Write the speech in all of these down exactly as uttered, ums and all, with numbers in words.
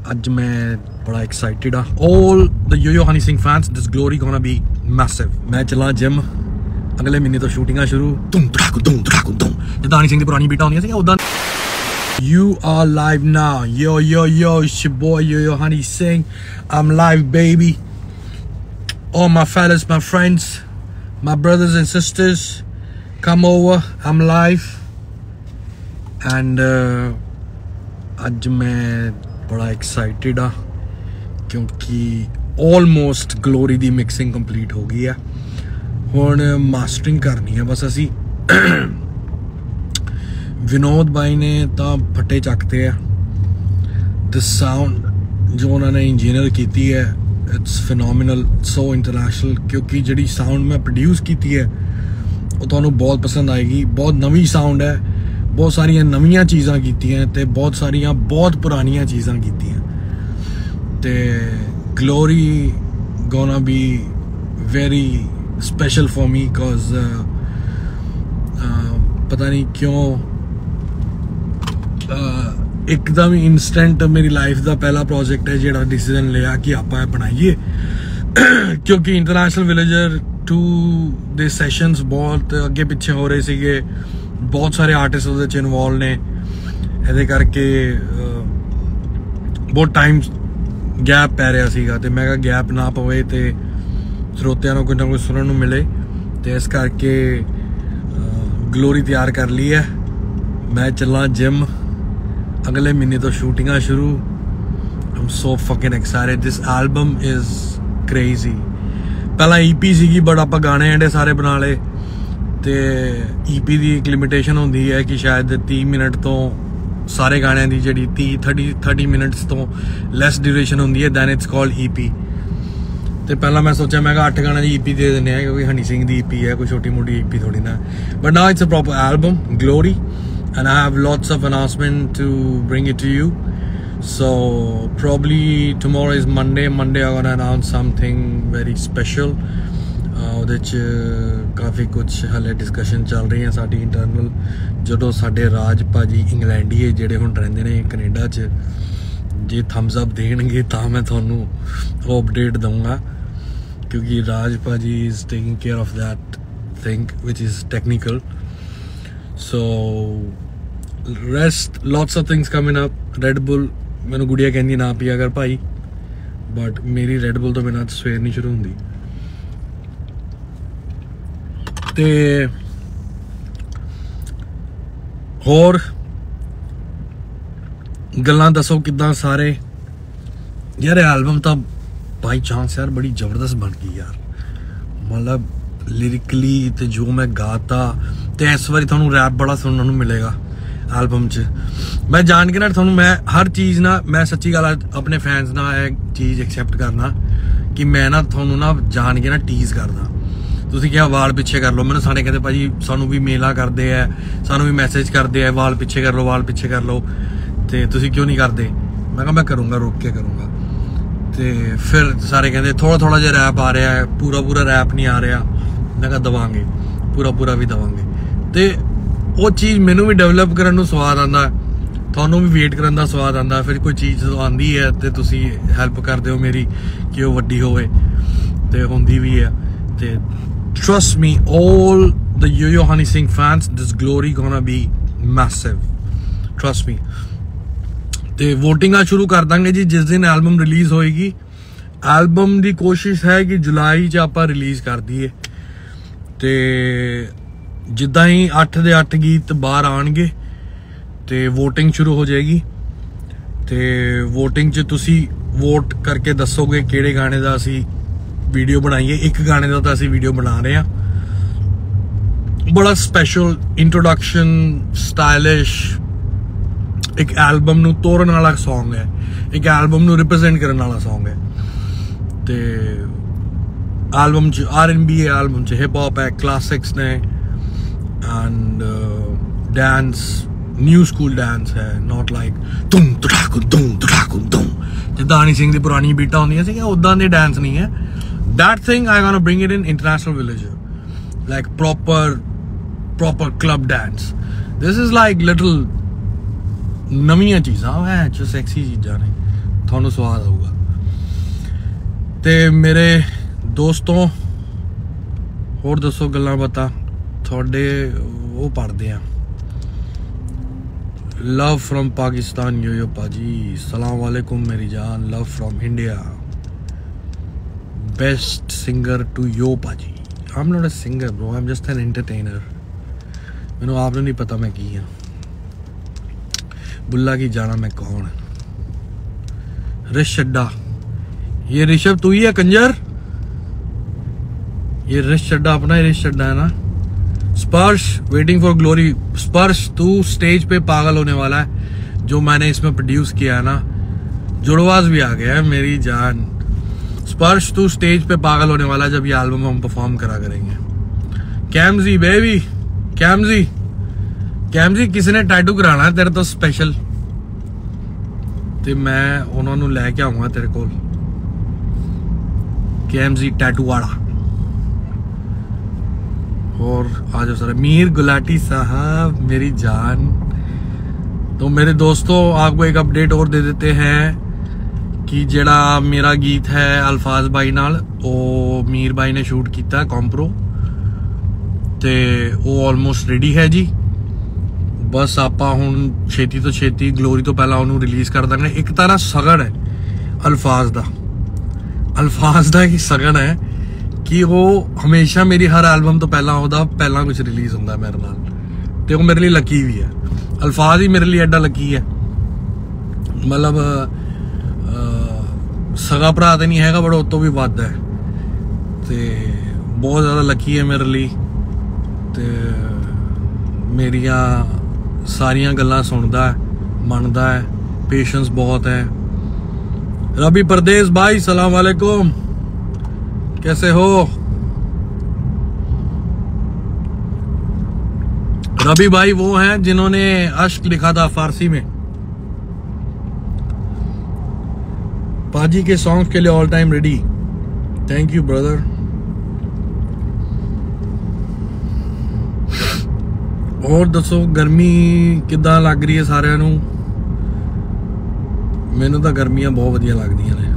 ਅੱਜ ਮੈਂ ਬੜਾ ਐਕਸਾਈਟਿਡ ਆ all the Yo-Yo Honey Singh fans, this glory gonna be massive। ਮੈਂ ਚੱਲਾਂ ਜਿਮ, ਅਗਲੇ ਮਹੀਨੇ ਤੋਂ ਸ਼ੂਟਿੰਗਾਂ ਸ਼ੁਰੂ। ਧੂਮ ਧੜਾਕ ਧੂਮ ਧੜਾਕ ਧੂਮ, ਜਿੱਦਾਂ ਹਨੀ ਸਿੰਘ ਦੀ ਪੁਰਾਣੀ ਬੀਟਾਂ ਹੁੰਦੀਆਂ ਸੀ ਉਦਾਂ। You are live now, yo yo yo, it's your boy Yo-Yo Honey Singh, I'm live baby। All my fellas, my friends, my brothers and sisters, come over, I'm live। and uh, ਅੱਜ ਮੈਂ ਬੜਾ excited ਆ ਕਿਉਂਕਿ almost Glory ਦੀ mixing complete ਹੋ ਗਈ ਆ। ਹੁਣ ਮਾਸਟਰਿੰਗ ਕਰਨੀ ਆ ਬਸ ਅਸੀਂ। ਵਿਨੋਦ ਬਾਈ ਨੇ ਤਾਂ ਫੱਟੇ ਚੱਕਤੇ ਆ। ਦ ਸਾਊਂਡ ਜੋ ਉਹਨਾਂ ਨੇ ਇੰਜੀਨੀਅਰ ਕੀਤੀ ਹੈ ਇਟਸ ਫਿਨੋਮੀਨਲ, ਸੋ ਇੰਟਰਨੈਸ਼ਨਲ, ਕਿਉਂਕਿ ਜਿਹੜੀ ਸਾਊਂਡ ਮੈਂ ਪ੍ਰੋਡਿਊਸ ਕੀਤੀ ਹੈ ਉਹ ਤੁਹਾਨੂੰ ਬਹੁਤ ਪਸੰਦ ਆਏਗੀ। ਬਹੁਤ ਨਵੀਂ ਸਾਊਂਡ ਹੈ, ਬਹੁਤ ਸਾਰੀਆਂ ਨਵੀਆਂ ਚੀਜ਼ਾਂ ਕੀਤੀਆਂ ਤੇ ਬਹੁਤ ਸਾਰੀਆਂ ਬਹੁਤ ਪੁਰਾਣੀਆਂ ਚੀਜ਼ਾਂ ਕੀਤੀਆਂ ਤੇ Glory gonna be very special for me because ਪਤਾ ਨਹੀਂ ਕਿਉਂ ਇੱਕਦਮ ਇਨਸਟੈਂਟ ਮੇਰੀ ਲਾਈਫ ਦਾ ਪਹਿਲਾ ਪ੍ਰੋਜੈਕਟ ਹੈ ਜਿਹੜਾ ਡਿਸੀਜਨ ਲਿਆ ਕਿ ਆਪਾਂ ਇਹ ਬਣਾਈਏ। ਕਿਉਂਕਿ ਇੰਟਰਨੈਸ਼ਨਲ ਵਿਲੇਜਰ ਟੂ ਦੇ ਸੈਸ਼ਨਸ ਬਹੁਤ ਅੱਗੇ ਪਿੱਛੇ ਹੋ ਰਹੇ ਸੀਗੇ, ਬਹੁਤ ਸਾਰੇ ਆਰਟਿਸਟ ਉਹਦੇ 'ਚ ਇਨਵੋਲਵ ਨੇ, ਇਹਦੇ ਕਰਕੇ ਬਹੁਤ ਟਾਈਮ ਗੈਪ ਪੈ ਰਿਹਾ ਸੀਗਾ ਤੇ ਮੈਂ ਕਿਹਾ ਗੈਪ ਨਾ ਪਵੇ ਤੇ ਸਰੋਤਿਆਂ ਨੂੰ ਕੋਈ ਨਾ ਕੋਈ ਸੁਣਨ ਨੂੰ ਮਿਲੇ, ਤੇ ਇਸ ਕਰਕੇ ਗਲੋਰੀ ਤਿਆਰ ਕਰ ਲਈ ਹੈ। ਮੈਂ ਚੱਲਾਂ ਜਿਮ, ਅਗਲੇ ਮਹੀਨੇ ਤੋਂ ਸ਼ੂਟਿੰਗਾਂ ਸ਼ੁਰੂ। I'm so fucking excited, this album is crazy. ਪਹਿਲਾਂ ਈ ਪੀ ਸੀਗੀ ਬਟ ਆਪਾਂ ਗਾਣੇ ਐਂਡੇ ਸਾਰੇ ਬਣਾ ਲਏ ਤੇ ਈ ਪੀ ਦੀ ਇੱਕ ਲਿਮਿਟੇਸ਼ਨ ਹੁੰਦੀ ਹੈ ਕਿ ਸ਼ਾਇਦ ਤੀਹ ਮਿੰਟ ਤੋਂ ਸਾਰੇ ਗਾਣਿਆਂ ਦੀ ਜਿਹੜੀ ਤੀਹ ਥਰਟੀ ਥਰਟੀ ਮਿੰਟਸ ਤੋਂ ਲੈਸ ਡਿਊਰੇਸ਼ਨ ਹੁੰਦੀ ਹੈ, then it's called E P. ਤੇ ਪਹਿਲਾਂ ਮੈਂ ਸੋਚਿਆ ਮੈਂ ਕਿਹਾ ਅੱਠ ਗਾਣਿਆਂ ਦੀ ਈ ਪੀ ਦੇ ਦਿੰਦੇ ਆ ਕਿਉਂਕਿ ਹਨੀ ਸਿੰਘ ਦੀ ਈ ਪੀ ਹੈ, ਕੋਈ ਛੋਟੀ ਮੋਟੀ ਈ ਪੀ ਥੋੜੀ ਨਾ। But now it's a proper album Glory and I have lots of announcement to bring it to you. So probably tomorrow is Monday Monday I gonna announce something very special. ਉਹਦੇ 'ਚ ਕਾਫੀ ਕੁਛ ਹਾਲੇ discussion ਚੱਲ ਰਹੀਆਂ ਸਾਡੀ internal. ਜਦੋਂ ਸਾਡੇ ਰਾਜ ਭਾਜੀ ਇੰਗਲੈਂਡੀਏ ਜਿਹੜੇ ਹੁਣ ਰਹਿੰਦੇ ਨੇ ਕੈਨੇਡਾ 'ਚ ਜੇ ਥੰਬਸ ਅਪ ਦੇਣਗੇ ਤਾਂ ਮੈਂ ਤੁਹਾਨੂੰ ਉਹ ਅਪਡੇਟ ਦਊਂਗਾ, ਕਿਉਂਕਿ ਰਾਜ ਭਾਜੀ is taking care of that thing which is technical. So rest lots of things coming up. Red Bull ਮੈਨੂੰ ਗੁੜੀਆ ਕਹਿੰਦੀ ਨਾ ਪੀਆ ਕਰ ਭਾਈ, ਬਟ ਮੇਰੀ ਰੈਡ ਬੁੱਲ ਤੋਂ ਬਿਨਾਂ ਸਵੇਰ ਨਹੀਂ ਸ਼ੁਰੂ ਹੁੰਦੀ। ਤੇ ਹੋਰ ਗੱਲਾਂ ਦੱਸੋ ਕਿੱਦਾਂ ਸਾਰੇ? ਯਾਰ ਐਲਬਮ ਤਾਂ ਬਾਈ ਚਾਂਸ ਯਾਰ ਬੜੀ ਜ਼ਬਰਦਸਤ ਬਣ ਗਈ ਯਾਰ, ਮਤਲਬ ਲਿਰਿਕਲੀ ਤੇ ਜੋ ਮੈਂ ਗਾਤਾ। ਤੇ ਇਸ ਵਾਰੀ ਤੁਹਾਨੂੰ ਰੈਪ ਬੜਾ ਸੁਣਨ ਨੂੰ ਮਿਲੇਗਾ ਐਲਬਮ 'ਚ। ਮੈਂ ਜਾਣ ਕੇ ਨਾ ਤੁਹਾਨੂੰ ਮੈਂ ਹਰ ਚੀਜ਼ ਨਾ, ਮੈਂ ਸੱਚੀ ਗੱਲ ਆਪਣੇ ਫੈਨਸ ਨਾਲ ਇਹ ਚੀਜ਼ ਐਕਸੈਪਟ ਕਰਨਾ ਕਿ ਮੈਂ ਨਾ ਤੁਹਾਨੂੰ ਨਾ ਜਾਣ ਕੇ ਨਾ ਟੀਜ਼ ਕਰਦਾ। ਤੁਸੀਂ ਕਿਹਾ ਵਾਲ ਪਿੱਛੇ ਕਰ ਲਓ, ਮੈਨੂੰ ਸਾਰੇ ਕਹਿੰਦੇ ਭਾਜੀ ਸਾਨੂੰ ਵੀ ਮੇਲਾਂ ਕਰਦੇ ਆ, ਸਾਨੂੰ ਵੀ ਮੈਸੇਜ ਕਰਦੇ ਆ ਵਾਲ ਪਿੱਛੇ ਕਰ ਲਓ ਵਾਲ ਪਿੱਛੇ ਕਰ ਲਓ, ਤੇ ਤੁਸੀਂ ਕਿਉਂ ਨਹੀਂ ਕਰਦੇ? ਮੈਂ ਕਿਹਾ ਮੈਂ ਕਰੂੰਗਾ, ਰੁਕ ਕੇ ਕਰੂੰਗਾ। ਤੇ ਫਿਰ ਸਾਰੇ ਕਹਿੰਦੇ ਥੋੜਾ ਥੋੜਾ ਜਿਹਾ ਰੈਪ ਆ ਰਿਹਾ ਹੈ, ਪੂਰਾ ਪੂਰਾ ਰੈਪ ਨਹੀਂ ਆ ਰਿਹਾ। ਮੈਂ ਕਿਹਾ ਦੇਵਾਂਗੇ, ਪੂਰਾ ਪੂਰਾ ਵੀ ਦੇਵਾਂਗੇ। ਤੇ ਉਹ ਚੀਜ਼ ਮੈਨੂੰ ਵੀ ਡਿਵੈਲਪ ਕਰਨ ਨੂੰ ਸਵਾਦ ਆਉਂਦਾ, ਤੁਹਾਨੂੰ ਵੀ ਵੇਟ ਕਰਨ ਦਾ ਸਵਾਦ ਆਉਂਦਾ। ਫਿਰ ਕੋਈ ਚੀਜ਼ ਜਦੋਂ ਆਉਂਦੀ ਹੈ ਤੇ ਤੁਸੀਂ ਹੈਲਪ ਕਰਦੇ ਹੋ ਮੇਰੀ ਕਿ ਉਹ ਵੱਡੀ ਹੋਵੇ, ਤੇ ਹੁੰਦੀ ਵੀ ਹੈ। ਤੇ trust me, all the Yo-Yo Honey Singh fans, this glory gonna be massive, trust me। ਤੇ ਵੋਟਿੰਗਾਂ ਸ਼ੁਰੂ ਕਰ ਦਾਂਗੇ ਜੀ ਜਿਸ ਦਿਨ ਐਲਬਮ ਰਿਲੀਜ਼ ਹੋਏਗੀ। ਐਲਬਮ ਦੀ ਕੋਸ਼ਿਸ਼ ਹੈ ਕਿ ਜੁਲਾਈ 'ਚ ਆਪਾਂ ਰਿਲੀਜ਼ ਕਰ ਦਈਏ, ਤੇ ਜਿੱਦਾਂ ਹੀ ਅੱਠ ਦੇ ਅੱਠ ਗੀਤ ਬਾਹਰ ਆਉਣਗੇ ਤੇ ਵੋਟਿੰਗ ਸ਼ੁਰੂ ਹੋ ਜਾਏਗੀ। ਤੇ ਵੋਟਿੰਗ 'ਚ ਤੁਸੀਂ ਵੋਟ ਕਰਕੇ ਦੱਸੋਗੇ ਕਿਹੜੇ ਗਾਣੇ ਦਾ ਅਸੀਂ ਵੀਡੀਓ ਬਣਾਈਏ। ਇੱਕ ਗਾਣੇ ਦਾ ਤਾਂ ਅਸੀਂ ਵੀਡੀਓ ਬਣਾ ਰਹੇ ਹਾਂ, ਬੜਾ ਸਪੈਸ਼ਲ ਇੰਟਰੋਡਕਸ਼ਨ ਸਟਾਈਲਿਸ਼, ਇੱਕ ਐਲਬਮ ਨੂੰ ਤੋੜਨ ਵਾਲਾ ਸੌਂਗ ਹੈ, ਇੱਕ ਐਲਬਮ ਨੂੰ ਰਿਪਰੈਜ਼ੈਂਟ ਕਰਨ ਵਾਲਾ ਸੌਂਗ ਹੈ। ਤੇ ਐਲਬਮ 'ਚ ਆਰ ਐਂਡ ਬੀ ਹੈ, ਐਲਬਮ 'ਚ ਹਿਪ ਹੌਪ ਹੈ, ਕਲਾਸਿਕਸ ਨੇ, and dance, new school dance ਹੈ, ਨੋਟ ਲਾਈਕ ਧੂਮ ਧੜਾਕ ਧੂਮ ਧੜਾਕ ਧੂਮ ਜਿੱਦਾਂ ਹਨੀ ਸਿੰਘ ਦੀ ਪੁਰਾਣੀ ਬੀਟਾਂ ਹੁੰਦੀਆਂ ਸੀਗੀਆਂ ਉੱਦਾਂ ਦੇ ਡਾਂਸ ਨਹੀਂ ਹੈ। That thing I gonna bring it in international villager, like proper proper club dance. This is like little ਨਵੀਆਂ ਚੀਜ਼ਾਂ ਹੈ ਜੋ ਸੈਕਸੀ ਚੀਜ਼ਾਂ ਨੇ, ਤੁਹਾਨੂੰ ਸਵਾਦ ਆਊਗਾ। ਤੇ ਮੇਰੇ ਦੋਸਤੋ ਹੋਰ ਦੱਸੋ ਗੱਲਾਂ ਬਾਤਾਂ ਤੁਹਾਡੇ ਉਹ ਪੜਦੇ ਆ। Love from Pakistan yo yo पाजी सलाम वालेकुम मेरी जान। Love from India best singer to yo पाजी। I am not a singer bro, I am just an entertainer. मैनू आपने नहीं पता मैं की हाँ, बुल्ला की जाना मैं कौन। रिश चड्डा, ये ऋषभ तू ही है कंजर, ये रिश चड्डा अपना ही रिश चड्डा है ना। स्पर्श वेटिंग फॉर ग्लोरी, स्पर्श तू स्टेज पे पागल होने वाला है जो मैंने इसमें प्रोड्यूस किया है ना। जुड़वाज भी आ गया है मेरी जान। स्पर्श तू स्टेज पे पागल होने वाला है जब ये एल्बम हम परफॉर्म करा करेंगे। कैमजी बेबी, कैमजी कैमजी किसी ने टैटू कराना है तेरे तो स्पेशल, तो मैं उन्होंने लैके आऊंगा तेरे को। कैमजी टैटू वाला। और आज सर मीर गुलाटी साहब मेरी जान। तो मेरे दोस्तों आपको एक अपडेट और दे देते हैं कि जेड़ा मेरा गीत है अल्फाज भाई नाल, वो मीर भाई ने शूट किया कॉम्प्रो, ते वो ऑलमोस्ट रेडी है जी। बस आपां हुण छेती तो छेती ग्लोरी तो पहला उन्होंने रिलीज कर देंगे। एक तरह सगन है अल्फाज दा, अल्फाज दा एक सगन है कि वो हमेशा मेरी हर एल्बम तो पहला होता पहला कुछ रिलीज होंदा मेरे नाल, ते वो मेरे लिए लकी भी है। अल्फाज ही मेरे लिए एडा लकी है, मतलब सगा भरा तो नहीं हैगा बट उस तो भी वध है, ते बहुत ज़्यादा लकी है मेरे लिए। ते मेरिया सारिया गल्लां सुनदा है, मनदा है, पेशेंस बहुत है। रवि परदेस भाई सलाम वालेकुम, कैसे हो। रवि भाई वो हैं जिन्होंने अश्क लिखा था फारसी में। पाजी के सॉन्ग्स के लिए all time ready. Thank you brother. और दसो गर्मी किद्दां लग रही है सारिਆਂ ਨੂੰ। ਮੈਨੂੰ ਤਾਂ गर्मियां बहुत वधिया लगदियां ने।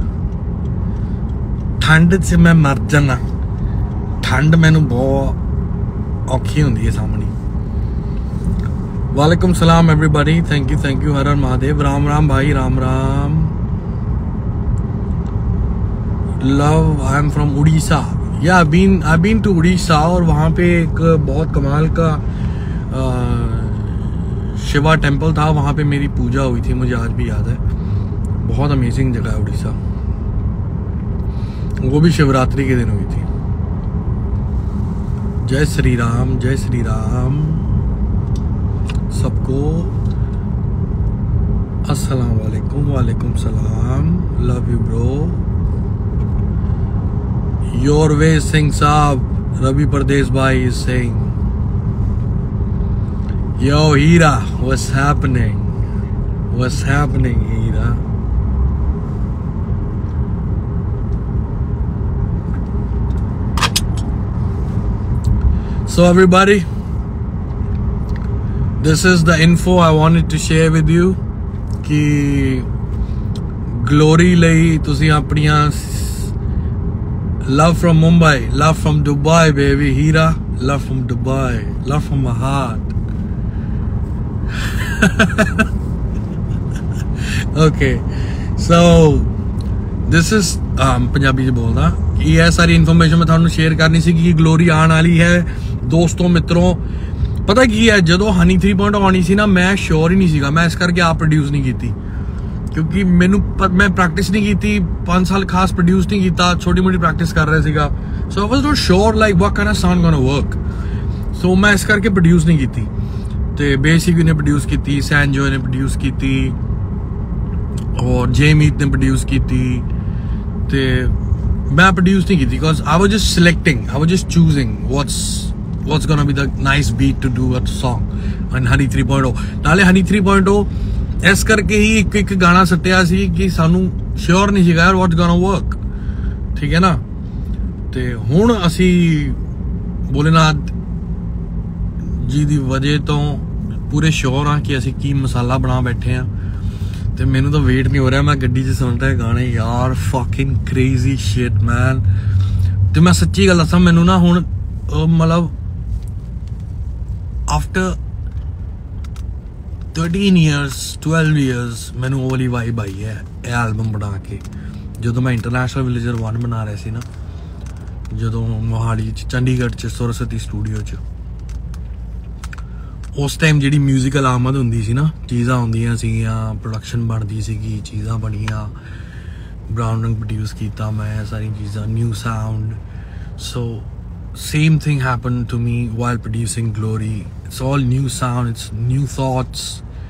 ठंड से मैं मर जाना, ठंड मैनू बहुत औखी होंदी है सामने। वालेकुम सलाम everybody, thank you thank you, हर हर महादेव। राम राम भाई, Ram Ram. Love I am from Orissa, yeah I been I been to Orissa, और वहाँ पे एक बहुत कमाल का आ, शिवा टेम्पल था, वहाँ पे मेरी पूजा हुई थी, मुझे आज भी याद है। बहुत अमेजिंग जगह है उड़ीसा, वो भी शिवरात्रि के दिन हुई थी। जय श्री राम, जय श्री राम सबको। अस्सलाम वालेकुम, वालेकुम सलाम। Love you bro. योर वे सिंह साहब, रवि परदेस भाई is saying yo Heera what's happening, what's happening Heera. So everybody, this is the info I wanted to share with you कि ग्लोरी ਲਈ ਤੁਸੀਂ ਆਪਣੀਆਂ love from Mumbai, love from Dubai baby, Heera love from Dubai, love from my heart. Okay, so this is um, Punjabi च बोलदा कि यह सारी information मैं ਤੁਹਾਨੂੰ शेयर करनी सी कि ग्लोरी आने वाली है। दोस्तों मित्रों पता की है, जो हनी थ्री पॉइंट आनी सी ना, मैं श्योर ही नहीं सीगा, मैं इस करके आप प्रोड्यूस नहीं की क्योंकि मैनू मैं प्रैक्टिस नहीं की, पांच साल खास प्रोड्यूस नहीं किया, छोटी मोटी प्रैक्टिस कर रहा सीगा। So I was not sure like what kind of sound gonna work, so मैं इस करके प्रोड्यूस नहीं की। तो बेसिक ने प्रोड्यूस की, सैनजो ने प्रोड्यूस की, और जे मीत ने प्रोड्यूस की, तो मैं प्रोड्यूस नहीं की because I was just selecting, I was just choosing what's what's gonna be the nice beat to do a song on Honey three point O. नाले Honey थ्री पॉइंट ओ इस करके ही एक एक गाना सट्टिया सी कि सानू श्योर नहीं सीगा यार what's gonna work, ठीक है ना। ते हुण असी भोलेनाथ जी दी वजह तो पूरे श्योर हाँ कि असी की मसाला बना बैठे हैं। ਤੇ ਮੈਨੂੰ ਤਾਂ ਵੇਟ ਨਹੀਂ ਹੋ ਰਿਹਾ, ਮੈਂ ਗੱਡੀ 'ਚ ਸੁਣ ਰਿਹਾ ਗਾਣੇ ਯਾਰ, ਫਕਿੰਗ ਕ੍ਰੇਜ਼ੀ ਸ਼ਿਟ ਮੈਨ। ਤੇ ਮੈਂ ਸੱਚੀ ਗੱਲ ਦੱਸਾਂ, ਮੈਨੂੰ ਨਾ ਹੁਣ ਮਤਲਬ after thirteen years twelve years ਮੈਨੂੰ ਉਹ ਵਾਲੀ ਵਾਈਬ ਆਈ ਹੈ ਇਹ ਐਲਬਮ ਬਣਾ ਕੇ। ਜਦੋਂ ਮੈਂ ਇੰਟਰਨੈਸ਼ਨਲ ਵਿਲੇਜਰ वन ਬਣਾ ਰਿਹਾ ਸੀ ਨਾ, ਜਦੋਂ ਮੋਹਾਲੀ 'ਚ ਚੰਡੀਗੜ੍ਹ 'ਚ ਸਰਸਵਤੀ ਸਟੂਡੀਓ 'ਚ, ਉਸ ਟਾਈਮ ਜਿਹੜੀ ਮਿਊਜ਼ੀਕਲ ਆਮਦ ਹੁੰਦੀ ਸੀ ਨਾ, ਚੀਜ਼ਾਂ ਹੁੰਦੀਆਂ ਸੀਗੀਆਂ, ਪ੍ਰੋਡਕਸ਼ਨ ਬਣਦੀ ਸੀਗੀ, ਚੀਜ਼ਾਂ ਬਣੀਆਂ, ਬਰਾਊਨ ਰੰਗ ਪ੍ਰੋਡਿਊਸ ਕੀਤਾ ਮੈਂ, ਸਾਰੀਆਂ ਚੀਜ਼ਾਂ, new sound. So same thing happened to me while producing Glory. It's all new sound, it's new thoughts.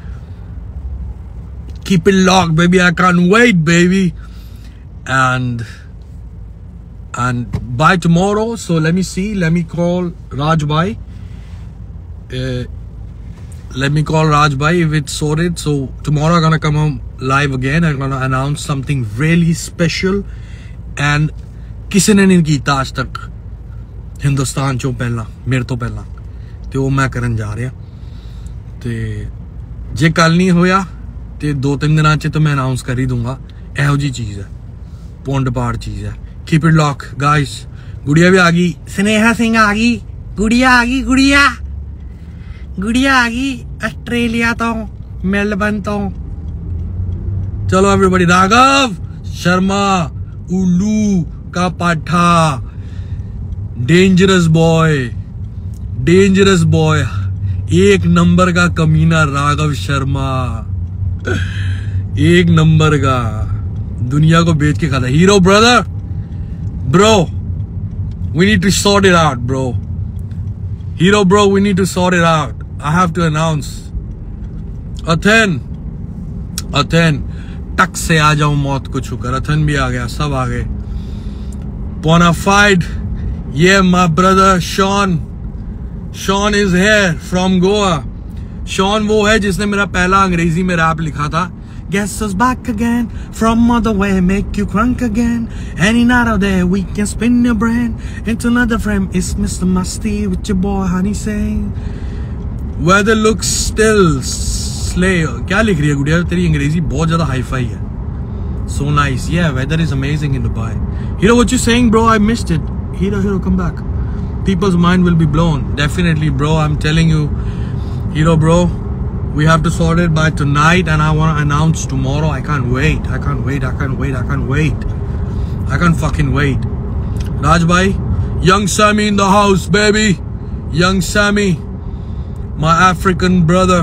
Keep it locked, baby, I can't wait, baby. And and by tomorrow, so let me see, let me call Raj Bhai, uh, let me call Raj Bhai if it's sorted. So tomorrow I'm gonna come on live again, I'm gonna announce something really special and ਕਿਸੇ ਨੇ ਨਹੀਂ ਕੀਤਾ ਅੱਜ ਤੱਕ ਹਿੰਦੁਸਤਾਨ ਚੋਂ ਪਹਿਲਾਂ, ਮੇਰੇ ਤੋਂ ਪਹਿਲਾਂ, ਤੇ ਉਹ ਮੈਂ ਕਰਨ ਜਾ ਰਿਹਾ। ਤੇ ਜੇ ਕੱਲ ਨਹੀਂ ਹੋਇਆ ਤੇ ਦੋ ਤਿੰਨ ਦਿਨਾਂ 'ਚ ਤਾਂ ਮੈਂ ਅਨਾਉਂਸ ਕਰ ਹੀ ਦੂੰਗਾ। ਇਹੋ ਜਿਹੀ ਚੀਜ਼ ਹੈ, ਪੁੰਡ ਪਾੜ ਚੀਜ਼ ਹੈ। Keep it lock guys. Gudiya ਵੀ ਆ ਗਈ, ਸਨੇਹਾ ਸਿੰਘ ਆ ਗਈ, ਗੁੜੀਆ ਆ ਗਈ, ਗੁੜੀਆ ਗੁੜੀਆ ਆ ਗਈ ਆਸਟ੍ਰੇਲੀਆ ਤੋਂ, ਮੈਲਬਨ ਤੋਂ। ਚਲੋ ਐਵਰੀਬਾਡੀ, ਰਾਘਵ शर्मा उल्लू का पाठा, डेंजरस बॉय, डेंजरस बॉय, एक नंबर का कमीना राघव शर्मा, एक नंबर का, दुनिया को बेच के खाता। Hero brother, bro we need to sort it out, bro. Hero bro, we need to sort it out. I have to announce. अथन अथन टक से आ जाऊं मौत को छूकर। अथन भी आ गया, सब आ गए। Bonafide, yeah, my brother Sean, Sean is here from Goa. Sean वो है जिसने मेरा पहला अंग्रेजी में रैप लिखा था। Guess us back again from other way, make you crunk again. Any night out there we can spin your brain into another frame. It's Mister Musty with your boy Honey saying weather looks still slay. क्या लिख रही है गुड़िया? तेरी अंग्रेजी बहुत ज़्यादा hi-fi है। So nice, yeah. Weather is amazing in Dubai. Hero, what you saying, bro? I missed it. Hero, Hero, come back. People's mind will be blown. Definitely, bro. I'm telling you, Hero, bro. We have to sort it by tonight, and I want to announce tomorrow. I can't wait. I can't wait. I can't wait. I can't wait. I can't fucking wait. Raj bhai, young Sammy in the house, baby. Young Sammy, my African brother.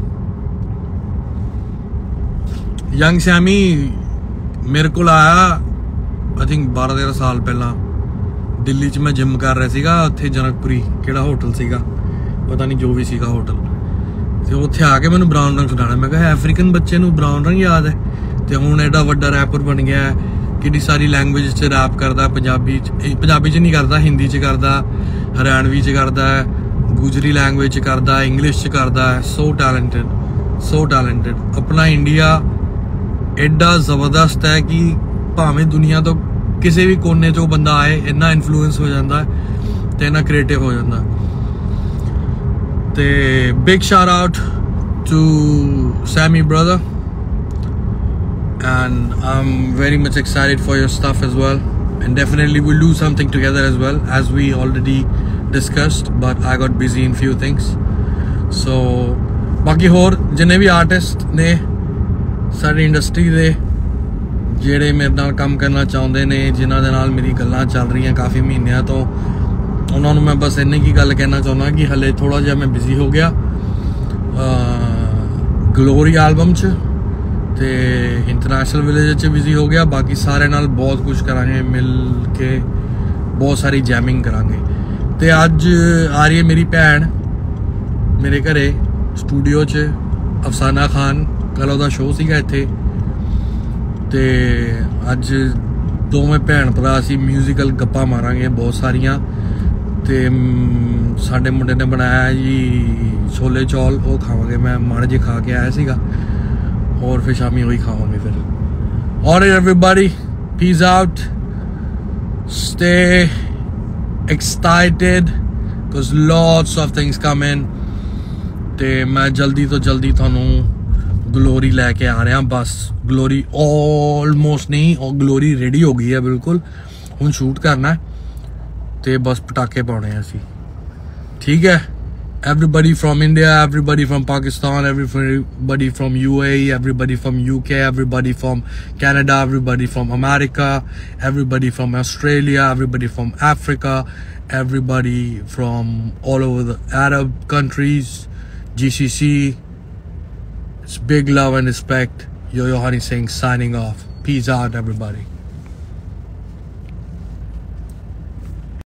Young Sammy मेरे को आया I think बारह तेरह साल पहला। दिल्ली च मैं gym कर रहा सीगा, उत्थे जनकपुरी केड़ा होटल सीगा, पता नहीं जो भी सीगा होटल, ते उत्थे आके मैनू ब्राउन रंग सुनाना। मैं कहा अफ्रीकन बच्चे नू ब्राउन रंग याद है, ते हुण एडा वड्डा रैपर बन गया है, किड्डी सारी लैंग्वेज च रैप करदा, पंजाबी च पंजाबी च नहीं करदा, हिंदी च करदा, हरियाणवी च करदा है, गुजरी लैंग्वेज च करदा, इंग्लिश च करदा है। So talented, so talented. अपना इंडिया एडा जबरदस्त है कि भावें दुनिया तो किसी भी कोने चो बंदा आए, इन्ना इन्फ्लुएंस हो जाता है ते इन्ना क्रिएटिव हो जाता। ते big shout out to Sammy brother, and I'm very much excited for your stuff as well, and definitely we'll do something together as well, as we already discussed, but I got busy in few things. So बाकी होर जिन्ने भी artist ने साडी industry दे ਜਿਹੜੇ ਮੇਰੇ ਨਾਲ ਕੰਮ ਕਰਨਾ ਚਾਹੁੰਦੇ ਨੇ, ਜਿਨ੍ਹਾਂ ਦੇ ਨਾਲ ਮੇਰੀ ਗੱਲਾਂ ਚੱਲ ਰਹੀਆਂ ਕਾਫੀ ਮਹੀਨਿਆਂ ਤੋਂ, ਉਹਨਾਂ ਨੂੰ ਮੈਂ ਬਸ ਇੰਨੀ ਕੀ ਗੱਲ ਕਹਿਣਾ ਚਾਹੁੰਦਾ ਕਿ ਹਲੇ ਥੋੜਾ ਜਿਹਾ ਮੈਂ ਬਿਜ਼ੀ ਹੋ ਗਿਆ ਗਲੋਰੀ ਐਲਬਮ 'ਚ, ਤੇ ਇੰਟਰਨੈਸ਼ਨਲ ਵਿਲੇਜ 'ਚ ਬਿਜ਼ੀ ਹੋ ਗਿਆ। ਬਾਕੀ ਸਾਰਿਆਂ ਨਾਲ ਬਹੁਤ ਕੁਝ ਕਰਾਂਗੇ ਮਿਲ ਕੇ, ਬਹੁਤ ਸਾਰੀ ਜੈਮਿੰਗ ਕਰਾਂਗੇ। ਤੇ ਅੱਜ ਆ ਰਹੀ ਹੈ ਮੇਰੀ ਭੈਣ ਮੇਰੇ ਘਰੇ ਸਟੂਡੀਓ 'ਚ, ਅਫਸਾਨਾ ਖਾਨ, ਕੱਲ੍ਹ ਉਹਦਾ ਸ਼ੋਅ ਸੀਗਾ ਇੱਥੇ, ਤੇ ਅੱਜ ਦੋਵੇਂ ਭੈਣ ਭਰਾ ਅਸੀਂ ਮਿਊਜ਼ੀਕਲ ਗੱਪਾਂ ਮਾਰਾਂਗੇ ਬਹੁਤ ਸਾਰੀਆਂ। ਤੇ ਸਾਡੇ ਮੁੰਡੇ ਨੇ ਬਣਾਇਆ ਜੀ ਛੋਲੇ ਚੌਲ, ਉਹ ਖਾਵਾਂਗੇ। ਮੈਂ ਮਾੜੇ ਜਿਹੇ ਖਾ ਕੇ ਆਇਆ ਸੀਗਾ, और फिर शामी वही खावांगे फिर। और everybody peace out, stay excited because lots of things come in. ते मैं जल्दी तो जल्दी थानू ग्लोरी लैके आ रहे हैं बस। ग्लोरी ऑलमोस्ट नहीं, और ग्लोरी रेडी हो गई है बिल्कुल, हुण शूट करना है ते बस पटाके पाने हैं असी, ठीक है। Everybody from India, everybody from Pakistan, everybody from U A E, everybody from U K, everybody from Canada, everybody from America, everybody from Australia, everybody from Africa, everybody from all over the Arab countries, G C C. It's big love and respect. Yo Yo Honey Singh signing off. Peace out, everybody.